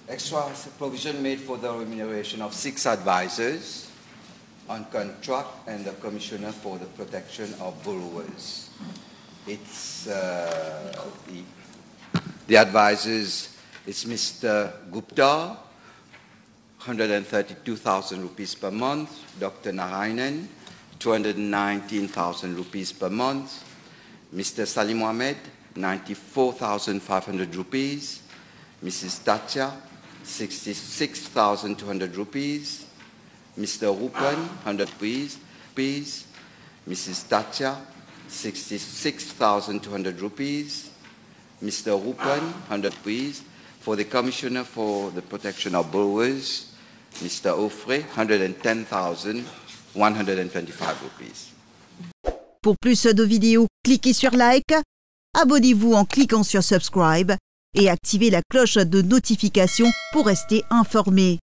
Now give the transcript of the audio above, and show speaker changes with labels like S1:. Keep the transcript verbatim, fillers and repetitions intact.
S1: Extra provision made for the remuneration of six advisors on contract and the Commissioner for the Protection of Borrowers. It's uh, the, the advisors, it's Mister Gupta, one hundred thirty-two thousand rupees per month, Doctor Narayanan, two hundred nineteen thousand rupees per month, Mister Salim Mohamed, ninety-four thousand five hundred rupees, Missus Tatya, sixty-six thousand two hundred rupees, Mister Rupan, one hundred rupees, Missus Tatya, sixty-six thousand two hundred rupees, Mister Rupan, one hundred rupees. For the Commissioner for the Protection of Borrowers, Mister Offray, one hundred ten thousand one hundred twenty-five rupees.
S2: Pour plus de vidéos, cliquez sur like, abonnez-vous en cliquant sur subscribe et activez la cloche de notification pour rester informé.